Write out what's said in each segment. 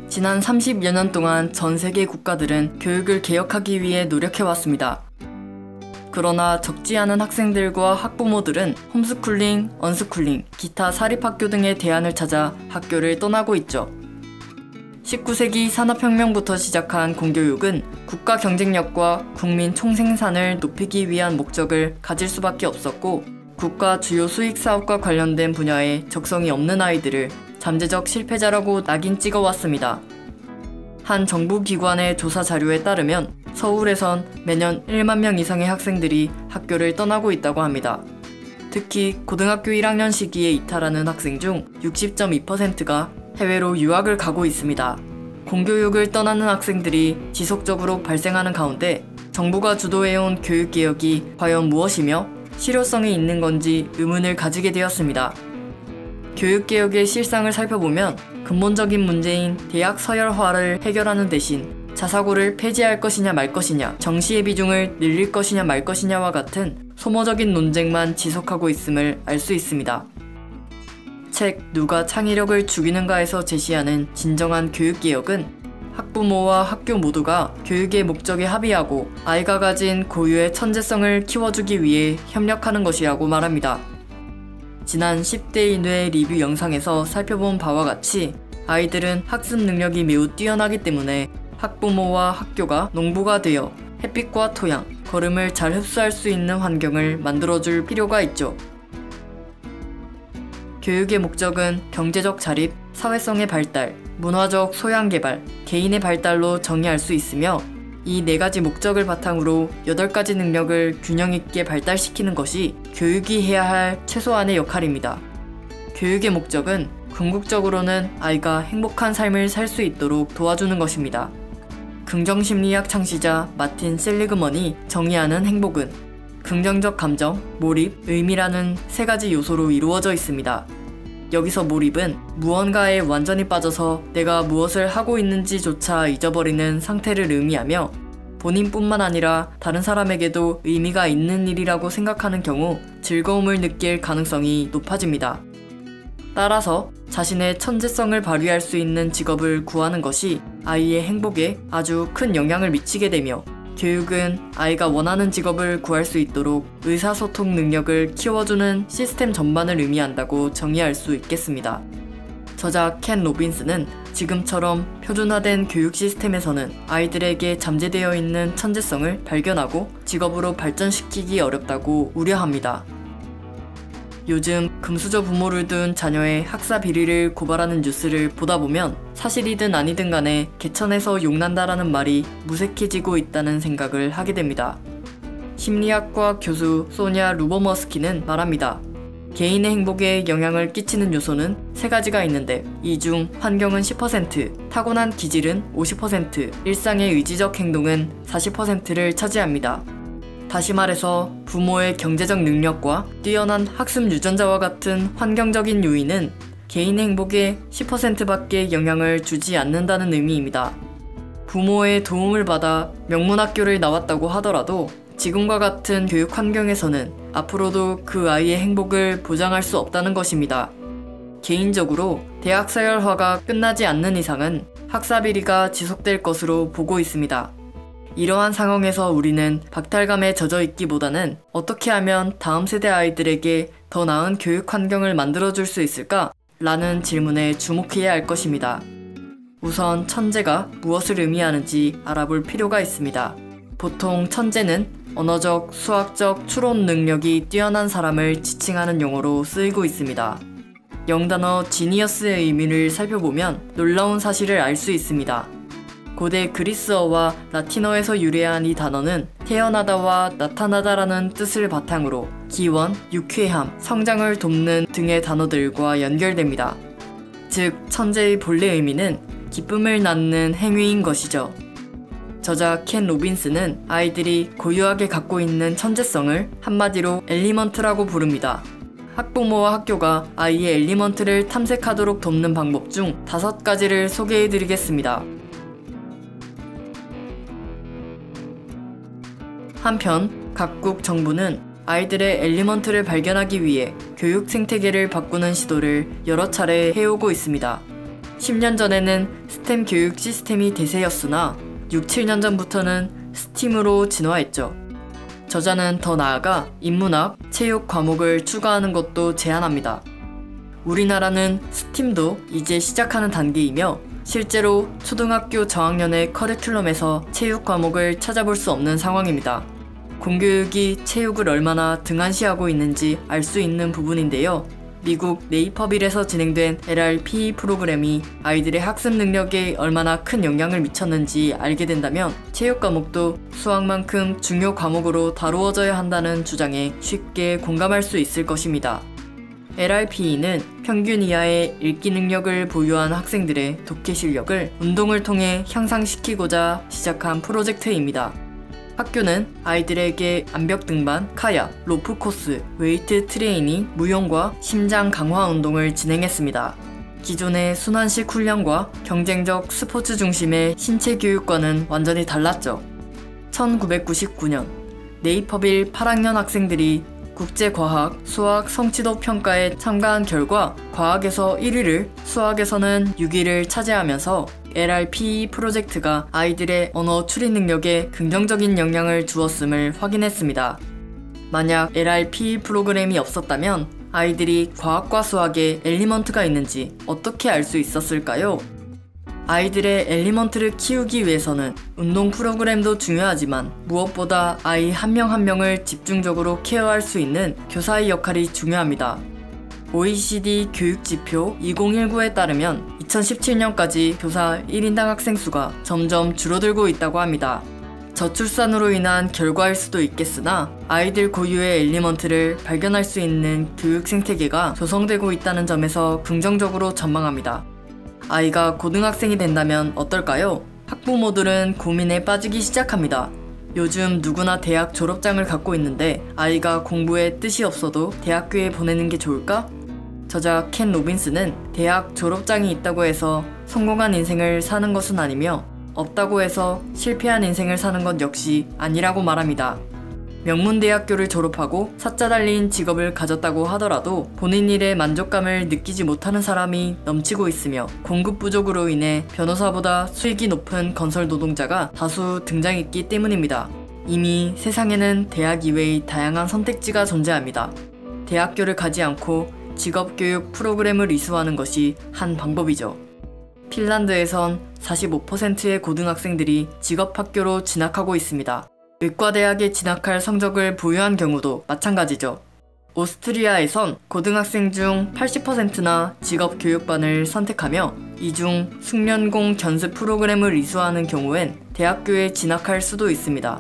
지난 30여 년 동안 전 세계 국가들은 교육을 개혁하기 위해 노력해왔습니다. 그러나 적지 않은 학생들과 학부모들은 홈스쿨링, 언스쿨링, 기타 사립학교 등의 대안을 찾아 학교를 떠나고 있죠. 19세기 산업혁명부터 시작한 공교육은 국가 경쟁력과 국민 총생산을 높이기 위한 목적을 가질 수밖에 없었고, 국가 주요 수익 사업과 관련된 분야에 적성이 없는 아이들을 잠재적 실패자라고 낙인 찍어왔습니다. 한 정부 기관의 조사 자료에 따르면 서울에선 매년 1만 명 이상의 학생들이 학교를 떠나고 있다고 합니다. 특히 고등학교 1학년 시기에 이탈하는 학생 중 60.2%가 해외로 유학을 가고 있습니다. 공교육을 떠나는 학생들이 지속적으로 발생하는 가운데 정부가 주도해온 교육개혁이 과연 무엇이며 실효성이 있는 건지 의문을 가지게 되었습니다. 교육개혁의 실상을 살펴보면 근본적인 문제인 대학 서열화를 해결하는 대신 자사고를 폐지할 것이냐 말 것이냐, 정시의 비중을 늘릴 것이냐 말 것이냐와 같은 소모적인 논쟁만 지속하고 있음을 알 수 있습니다. 책 누가 창의력을 죽이는가에서 제시하는 진정한 교육개혁은 학부모와 학교 모두가 교육의 목적에 합의하고 아이가 가진 고유의 천재성을 키워주기 위해 협력하는 것이라고 말합니다. 지난 10대 이내 리뷰 영상에서 살펴본 바와 같이 아이들은 학습 능력이 매우 뛰어나기 때문에 학부모와 학교가 농부가 되어 햇빛과 토양, 거름을 잘 흡수할 수 있는 환경을 만들어줄 필요가 있죠. 교육의 목적은 경제적 자립, 사회성의 발달, 문화적 소양 개발, 개인의 발달로 정의할 수 있으며 이 4가지 목적을 바탕으로 8가지 능력을 균형 있게 발달시키는 것이 교육이 해야 할 최소한의 역할입니다. 교육의 목적은 궁극적으로는 아이가 행복한 삶을 살 수 있도록 도와주는 것입니다. 긍정심리학 창시자 마틴 셀리그먼이 정의하는 행복은 긍정적 감정, 몰입, 의미라는 3가지 요소로 이루어져 있습니다. 여기서 몰입은 무언가에 완전히 빠져서 내가 무엇을 하고 있는지조차 잊어버리는 상태를 의미하며 본인뿐만 아니라 다른 사람에게도 의미가 있는 일이라고 생각하는 경우 즐거움을 느낄 가능성이 높아집니다. 따라서 자신의 천재성을 발휘할 수 있는 직업을 구하는 것이 아이의 행복에 아주 큰 영향을 미치게 되며 교육은 아이가 원하는 직업을 구할 수 있도록 의사소통 능력을 키워주는 시스템 전반을 의미한다고 정의할 수 있겠습니다. 저자 켄 로빈스는 지금처럼 표준화된 교육 시스템에서는 아이들에게 잠재되어 있는 천재성을 발견하고 직업으로 발전시키기 어렵다고 우려합니다. 요즘 금수저 부모를 둔 자녀의 학사 비리를 고발하는 뉴스를 보다 보면 사실이든 아니든 간에 개천에서 용난다라는 말이 무색해지고 있다는 생각을 하게 됩니다. 심리학과 교수 소냐 루버머스키는 말합니다. 개인의 행복에 영향을 끼치는 요소는 3가지가 있는데 이 중 환경은 10%, 타고난 기질은 50%, 일상의 의지적 행동은 40%를 차지합니다. 다시 말해서 부모의 경제적 능력과 뛰어난 학습 유전자와 같은 환경적인 요인은 개인의 행복에 10%밖에 영향을 주지 않는다는 의미입니다. 부모의 도움을 받아 명문학교를 나왔다고 하더라도 지금과 같은 교육 환경에서는 앞으로도 그 아이의 행복을 보장할 수 없다는 것입니다. 개인적으로 대학 서열화가 끝나지 않는 이상은 학사 비리가 지속될 것으로 보고 있습니다. 이러한 상황에서 우리는 박탈감에 젖어 있기보다는 어떻게 하면 다음 세대 아이들에게 더 나은 교육 환경을 만들어줄 수 있을까? 라는 질문에 주목해야 할 것입니다. 우선 천재가 무엇을 의미하는지 알아볼 필요가 있습니다. 보통 천재는 언어적, 수학적 추론 능력이 뛰어난 사람을 지칭하는 용어로 쓰이고 있습니다. 영단어 지니어스의 의미를 살펴보면 놀라운 사실을 알 수 있습니다. 고대 그리스어와 라틴어에서 유래한 이 단어는 태어나다와 나타나다라는 뜻을 바탕으로 기원, 유쾌함, 성장을 돕는 등의 단어들과 연결됩니다. 즉, 천재의 본래 의미는 기쁨을 낳는 행위인 것이죠. 저자 켄 로빈스는 아이들이 고유하게 갖고 있는 천재성을 한마디로 엘리먼트라고 부릅니다. 학부모와 학교가 아이의 엘리먼트를 탐색하도록 돕는 방법 중 5가지를 소개해드리겠습니다. 한편 각국 정부는 아이들의 엘리먼트를 발견하기 위해 교육 생태계를 바꾸는 시도를 여러 차례 해오고 있습니다. 10년 전에는 스템 교육 시스템이 대세였으나 6, 7년 전부터는 스팀으로 진화했죠. 저자는 더 나아가 인문학, 체육 과목을 추가하는 것도 제안합니다. 우리나라는 스팀도 이제 시작하는 단계이며 실제로 초등학교 저학년의 커리큘럼에서 체육 과목을 찾아볼 수 없는 상황입니다. 공교육이 체육을 얼마나 등한시하고 있는지 알 수 있는 부분인데요. 미국 네이퍼빌에서 진행된 LRPE 프로그램이 아이들의 학습 능력에 얼마나 큰 영향을 미쳤는지 알게 된다면 체육 과목도 수학만큼 중요 과목으로 다루어져야 한다는 주장에 쉽게 공감할 수 있을 것입니다. LRPE는 평균 이하의 읽기 능력을 보유한 학생들의 독해 실력을 운동을 통해 향상시키고자 시작한 프로젝트입니다. 학교는 아이들에게 암벽 등반, 카약, 로프 코스, 웨이트 트레이닝, 무용과 심장 강화 운동을 진행했습니다. 기존의 순환식 훈련과 경쟁적 스포츠 중심의 신체 교육과는 완전히 달랐죠. 1999년 네이퍼빌 8학년 학생들이 국제과학, 수학 성취도 평가에 참가한 결과 과학에서 1위를, 수학에서는 6위를 차지하면서 LRPE 프로젝트가 아이들의 언어 추리 능력에 긍정적인 영향을 주었음을 확인했습니다. 만약 LRPE 프로그램이 없었다면 아이들이 과학과 수학에 엘리먼트가 있는지 어떻게 알 수 있었을까요? 아이들의 엘리먼트를 키우기 위해서는 운동 프로그램도 중요하지만 무엇보다 아이 한 명 한 명을 집중적으로 케어할 수 있는 교사의 역할이 중요합니다. OECD 교육지표 2019에 따르면 2017년까지 교사 1인당 학생 수가 점점 줄어들고 있다고 합니다. 저출산으로 인한 결과일 수도 있겠으나 아이들 고유의 엘리먼트를 발견할 수 있는 교육 생태계가 조성되고 있다는 점에서 긍정적으로 전망합니다. 아이가 고등학생이 된다면 어떨까요? 학부모들은 고민에 빠지기 시작합니다. 요즘 누구나 대학 졸업장을 갖고 있는데 아이가 공부에 뜻이 없어도 대학교에 보내는 게 좋을까? 저자 켄 로빈스는 대학 졸업장이 있다고 해서 성공한 인생을 사는 것은 아니며 없다고 해서 실패한 인생을 사는 것 역시 아니라고 말합니다. 명문대학교를 졸업하고 사자 달린 직업을 가졌다고 하더라도 본인 일에 만족감을 느끼지 못하는 사람이 넘치고 있으며 공급 부족으로 인해 변호사보다 수익이 높은 건설 노동자가 다수 등장했기 때문입니다. 이미 세상에는 대학 이외의 다양한 선택지가 존재합니다. 대학교를 가지 않고 직업교육 프로그램을 이수하는 것이 한 방법이죠. 핀란드에선 45%의 고등학생들이 직업학교로 진학하고 있습니다. 의과대학에 진학할 성적을 보유한 경우도 마찬가지죠. 오스트리아에선 고등학생 중 80%나 직업교육반을 선택하며 이중 숙련공 견습 프로그램을 이수하는 경우엔 대학교에 진학할 수도 있습니다.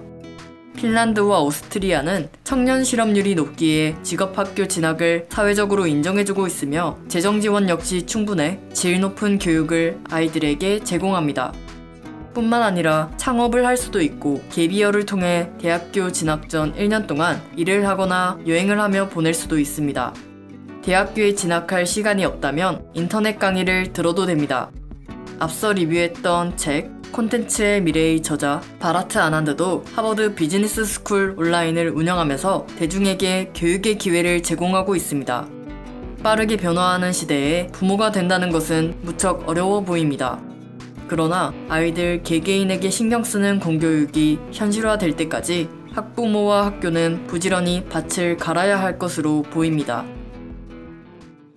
핀란드와 오스트리아는 청년 실업률이 높기에 직업학교 진학을 사회적으로 인정해주고 있으며 재정 지원 역시 충분해 질 높은 교육을 아이들에게 제공합니다. 뿐만 아니라 창업을 할 수도 있고 갭이어를 통해 대학교 진학 전 1년 동안 일을 하거나 여행을 하며 보낼 수도 있습니다. 대학교에 진학할 시간이 없다면 인터넷 강의를 들어도 됩니다. 앞서 리뷰했던 책 콘텐츠의 미래의 저자 바라트 아난드도 하버드 비즈니스 스쿨 온라인을 운영하면서 대중에게 교육의 기회를 제공하고 있습니다. 빠르게 변화하는 시대에 부모가 된다는 것은 무척 어려워 보입니다. 그러나 아이들 개개인에게 신경 쓰는 공교육이 현실화될 때까지 학부모와 학교는 부지런히 밭을 갈아야 할 것으로 보입니다.